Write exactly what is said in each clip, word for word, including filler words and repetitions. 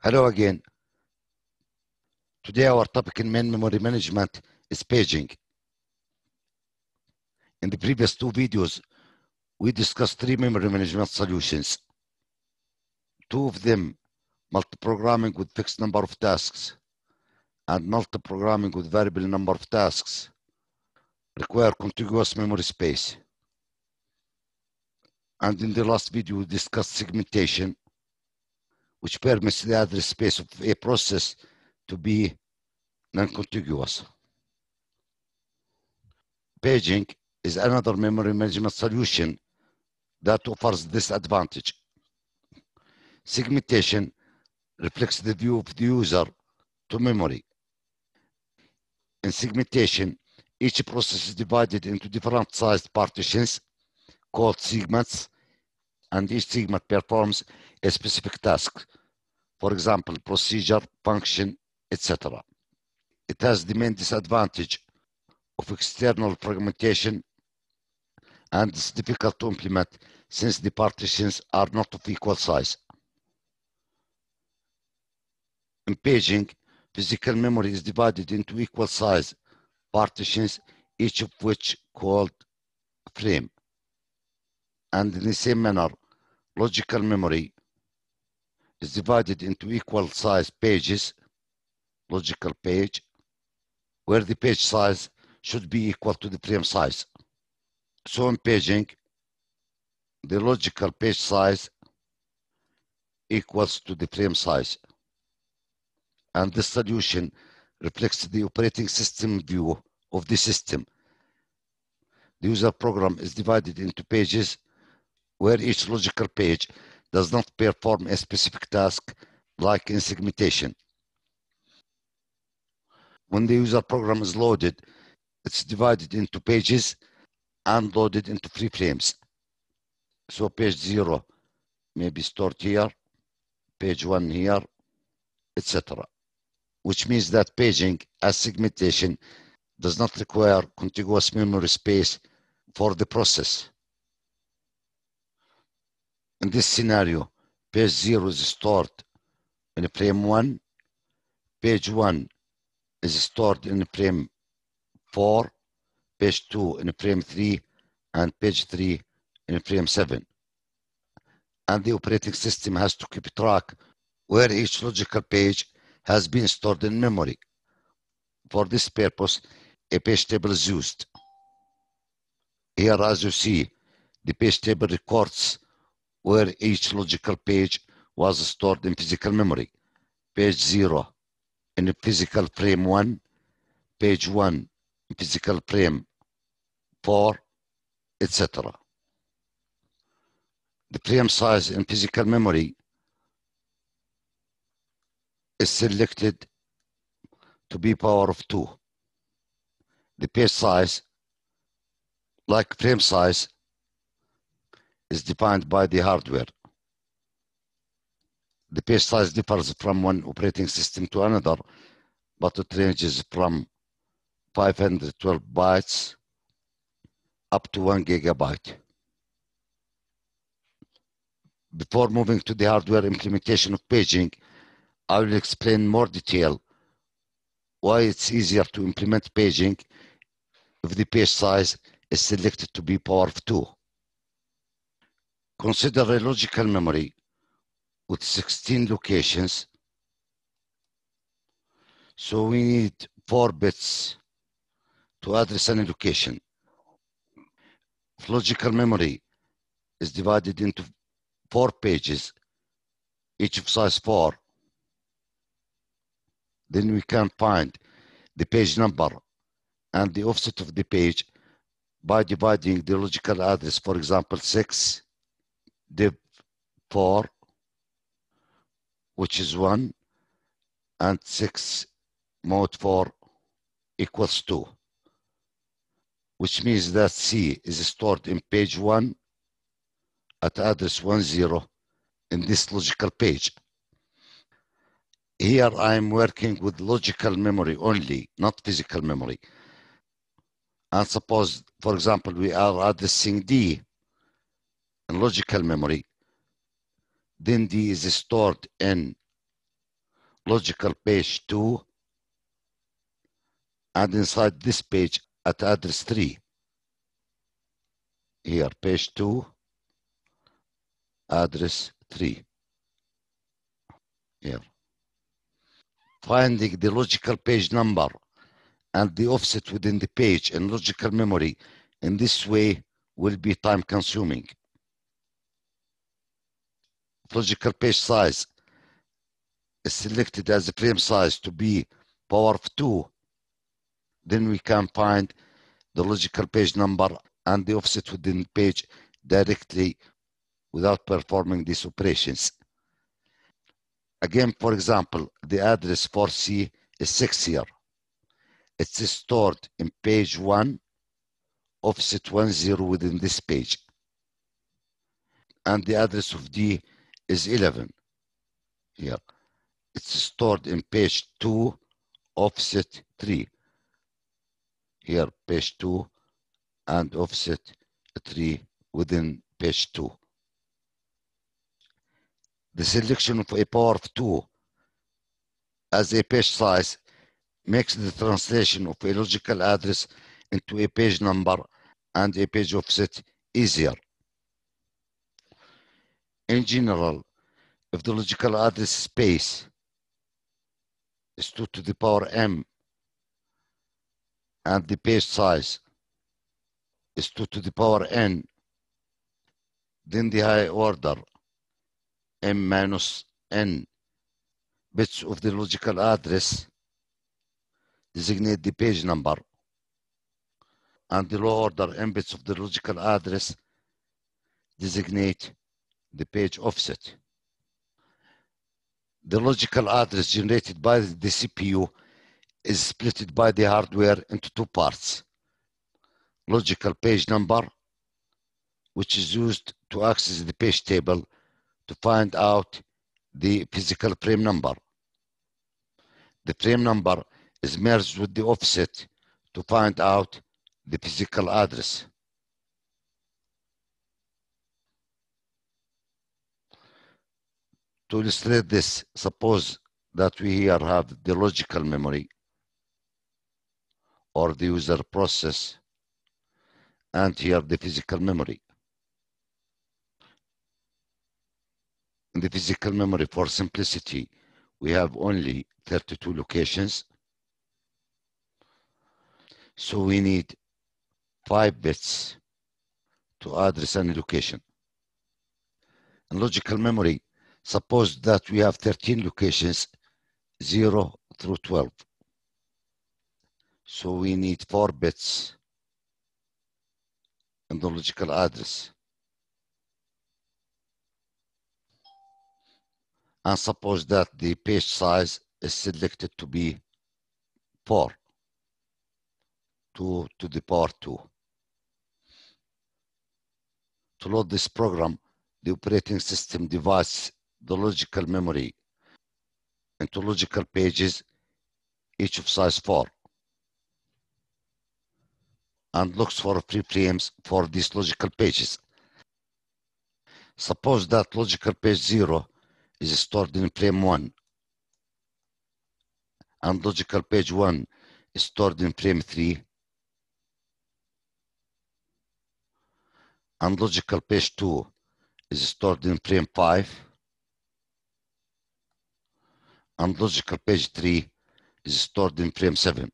Hello again. Today our topic in main memory management is paging. In the previous two videos, we discussed three memory management solutions. Two of them, multiprogramming with fixed number of tasks and multiprogramming with variable number of tasks, require contiguous memory space. And in the last video, we discussed segmentation, which permits the address space of a process to be non-contiguous. Paging is another memory management solution that offers this advantage. Segmentation reflects the view of the user to memory. In segmentation, each process is divided into different sized partitions called segments, and each segment performs a specific task. For example, procedure, function, et cetera. It has the main disadvantage of external fragmentation, and it's difficult to implement since the partitions are not of equal size. In paging, physical memory is divided into equal size partitions, each of which called frame. And in the same manner, logical memory is divided into equal size pages, logical page, where the page size should be equal to the frame size. So in paging, the logical page size equals to the frame size. And this solution reflects the operating system view of the system. The user program is divided into pages where each logical page does not perform a specific task like in segmentation. When the user program is loaded, it's divided into pages and loaded into free frames. So page zero may be stored here, page one here, et cetera. Which means that paging as segmentation does not require contiguous memory space for the process. In this scenario, page zero is stored in frame one, page one is stored in frame four, page two in frame three, and page three in frame seven. And the operating system has to keep track where each logical page has been stored in memory. For this purpose, a page table is used. Here, as you see, the page table records where each logical page was stored in physical memory. Page zero in physical frame one, page one in physical frame four, et cetera. The frame size in physical memory is selected to be power of two. The page size, like frame size, is defined by the hardware. The page size differs from one operating system to another, but it ranges from five hundred twelve bytes up to one gigabyte. Before moving to the hardware implementation of paging, I will explain more detail why it's easier to implement paging if the page size is selected to be power of two. Consider a logical memory with sixteen locations. So we need four bits to address any location. If logical memory is divided into four pages, each of size four, then we can find the page number and the offset of the page by dividing the logical address, for example, six div four, which is one, and six mod four equals two, which means that C is stored in page one at address one zero in this logical page. Here I am working with logical memory only, not physical memory. And suppose, for example, we are addressing D in logical memory, then D is stored in logical page two, and inside this page at address three. Here, page two, address three. Here. Finding the logical page number and the offset within the page in logical memory in this way will be time consuming. Logical page size is selected as the frame size to be power of two, then we can find the logical page number and the offset within the page directly without performing these operations. Again, for example, the address for C is six here. It's stored in page one, offset one zero within this page. And the address of D is eleven here. It's stored in page two, offset three. Here, page two and offset three within page two. The selection of a power of two as a page size makes the translation of a logical address into a page number and a page offset easier. In general, if the logical address space is two to the power m and the page size is two to the power n, then the high order m minus n bits of the logical address designate the page number, and the low order m bits of the logical address designate the page offset. The logical address generated by the C P U is split by the hardware into two parts. Logical page number, which is used to access the page table to find out the physical frame number. The frame number is merged with the offset to find out the physical address. To illustrate this, suppose that we here have the logical memory or the user process, and here the physical memory. In the physical memory, for simplicity, we have only thirty-two locations. So we need five bits to address any location. In logical memory, suppose that we have thirteen locations, zero through twelve. So we need four bits in the logical address. And suppose that the page size is selected to be four, two to the power two. To load this program, the operating system divides the logical memory into logical pages, each of size four, and looks for free frames for these logical pages. Suppose that logical page zero is stored in frame one, and logical page one is stored in frame three, and logical page two is stored in frame five, and logical page three is stored in frame seven.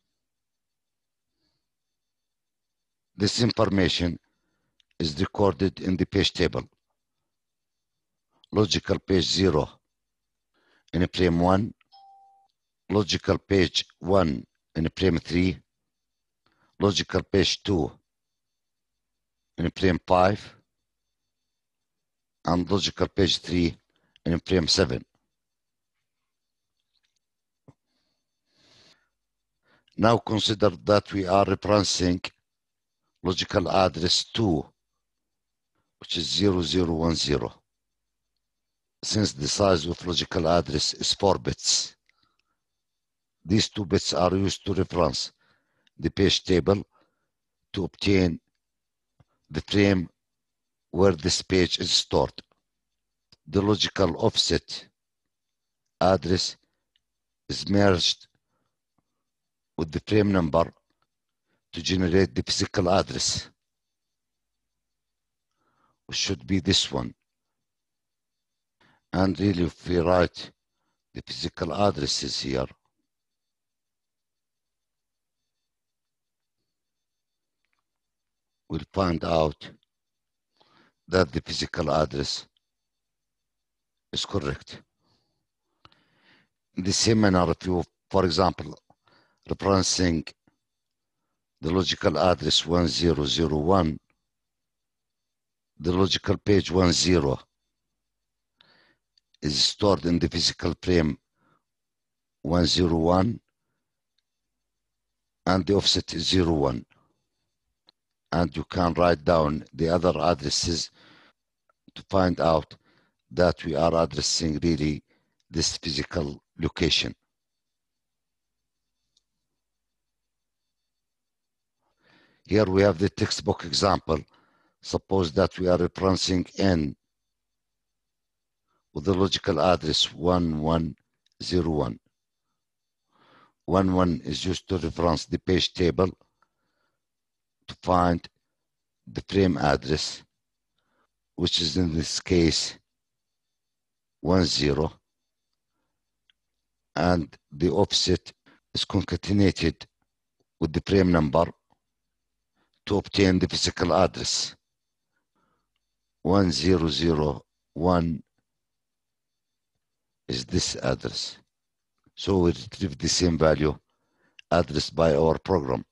This information is recorded in the page table. Logical page zero in frame one, logical page one in frame three, logical page two in frame five, and logical page three in frame seven. Now consider that we are referencing logical address two, which is zero zero one zero. Since the size of logical address is four bits, these two bits are used to reference the page table to obtain the frame where this page is stored. The logical offset address is merged with the frame number to generate the physical address, which should be this one. And really, if we write the physical addresses here, we'll find out that the physical address is correct. In the same manner, if you, for example, referencing the logical address one zero zero one, the logical page one zero is stored in the physical frame one zero one, and the offset is zero one. And you can write down the other addresses to find out that we are addressing really this physical location. Here we have the textbook example. Suppose that we are referencing N with the logical address one one zero one. one one is used to reference the page table to find the frame address, which is in this case one zero, and the offset is concatenated with the frame number to obtain the physical address. one zero zero one is this address. So we retrieve the same value addressed by our program.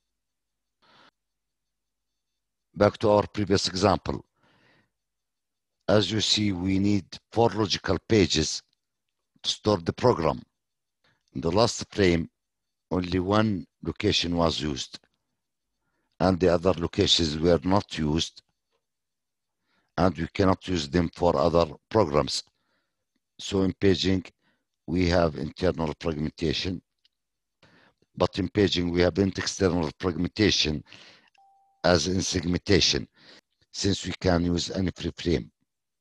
Back to our previous example. As you see, we need four logical pages to store the program. In the last frame, only one location was used, and the other locations were not used, and we cannot use them for other programs. So in paging, we have internal fragmentation, but in paging, we have external fragmentation as in segmentation, since we can use any free frame.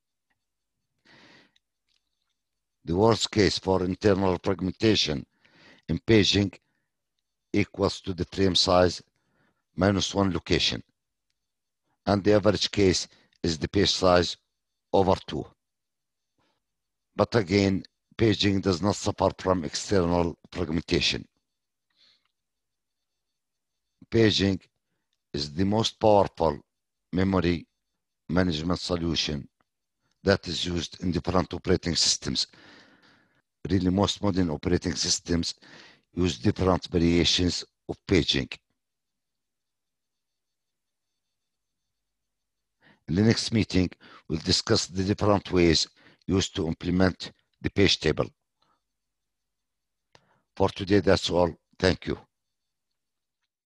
The worst case for internal fragmentation in paging equals to the frame size minus one location, and the average case is the page size over two. But again, paging does not suffer from external fragmentation. Paging is the most powerful memory management solution that is used in different operating systems. Really, most modern operating systems use different variations of paging. In the next meeting, we'll discuss the different ways used to implement the page table. For today, that's all. Thank you.